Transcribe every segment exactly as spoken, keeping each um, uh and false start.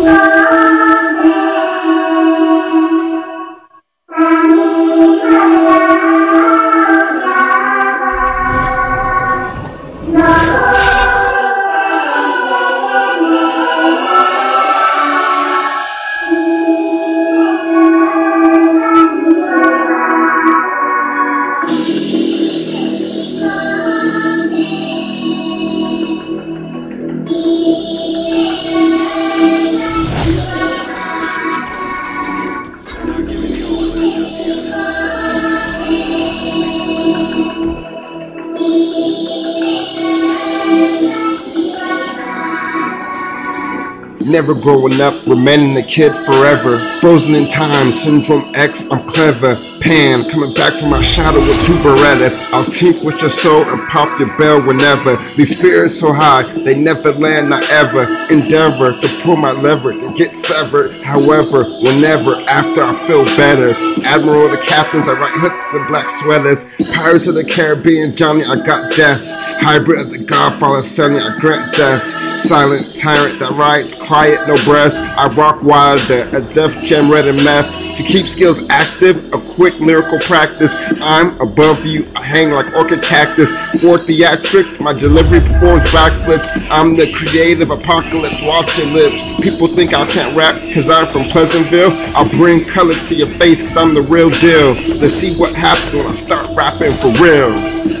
Never growing up, remaining a kid forever. Frozen in time, Syndrome X, I'm clever. Pan, coming back from my shadow with two Berettas. I'll tink with your soul and pop your bell whenever. These spirits so high, they never land, not ever. Endeavor to pull my lever, to get severed. However, whenever, after I feel better. Admiral of the captains, I write hooks and black sweaters. Pirates of the Caribbean, Johnny, I got deaths. Hybrid of the Godfather, Sonny, I grant deaths. Silent tyrant that rides, quiet, no breaths. I rock wilder, a death gem, red and meth. To keep skills active, a quick lyrical practice. I'm above you, I hang like orchid cactus. For theatrics, my delivery performs backflips. I'm the creative apocalypse, watch your lips. People think I can't rap cause I'm from Pleasantville. I'll bring color to your face cause I'm the real deal. Let's see what happens when I start rapping for real.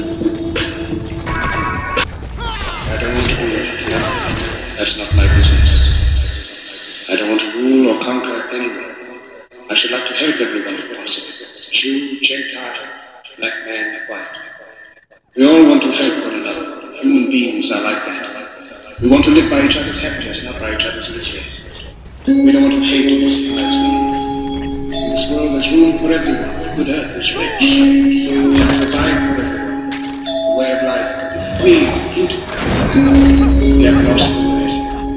I don't want to rule. No, that's not my business. I don't want to rule or conquer anyone. I should like to help everyone if possible. Jew, Gentile, black man, white. We all want to help one another. Human beings are like that. We want to live by each other's happiness, not by each other's misery. We don't want to hate or despise one. In this world there's room for everyone. The good earth is rich. We have to provide for everyone. A way of life, free, beautiful. We have lost the way.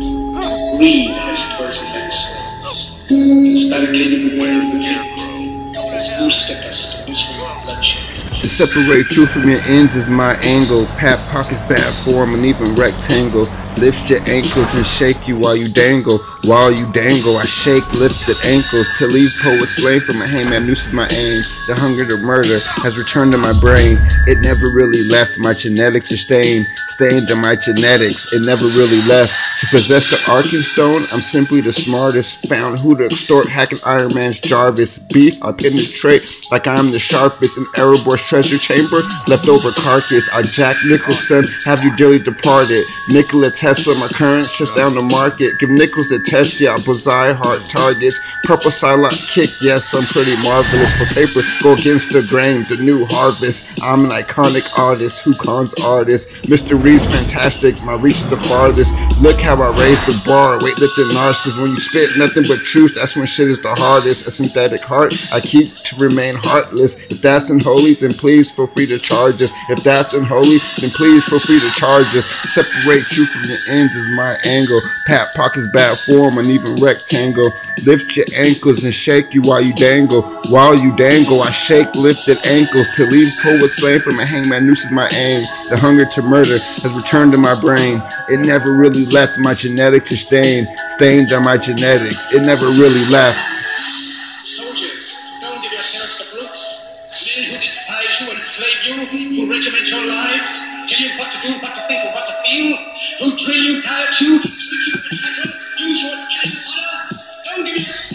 Greed has first immense souls. It's barricaded the way of the hate. Who stepped us into this world of bloodshed? To separate truth from your ends is my angle. Pat pockets, bad form, and even rectangle. Lift your ankles and shake you while you dangle. While you dangle, I shake lifted ankles. To leave poets slain from a hangman nooses my aim. The hunger to murder has returned to my brain. It never really left. My genetics are stained. Stained in my genetics. It never really left. To possess the Arkin Stone, I'm simply the smartest. Found who to extort, hacking Iron Man's Jarvis. Beef, I penetrate like I am the sharpest. In Erebor's treasure chamber, leftover carcass. I Jack Nicholson, have you dearly departed. Nikola Tesla, my current shuts down the market. Give Nichols a test, yeah, bullseye, heart targets. Purple Psylocke kick, yes, I'm pretty marvelous. For paper, go against the grain, the new harvest. I'm an iconic artist, who cons artist. Mister Reed's fantastic, my reach is the farthest. Look how I raise the bar, weightlifting narcissist. When you spit nothing but truth, that's when shit is the hardest. A synthetic heart, I keep to remain heartless. If that's unholy, then please feel free to charge us. If that's unholy, then please feel free to charge us. Separate truth from your ends is my angle. Pat pockets, bad form, and even rectangle. Lift your ankles and shake you while you dangle. While you dangle, I shake lifted ankles. To leave poets slain from a hangman nooses my aim. The hunger to murder has returned to my brain. It never really left. My genetics are stained. Stained on my genetics. It never really left. Soldiers, don't give yourselves to brutes. Men who despise you, enslave you, who regiment your lives, tell you what to do, what to think, or what to feel, who drill you, diet you, teach you to settle, use your scant honor. Don't give yourself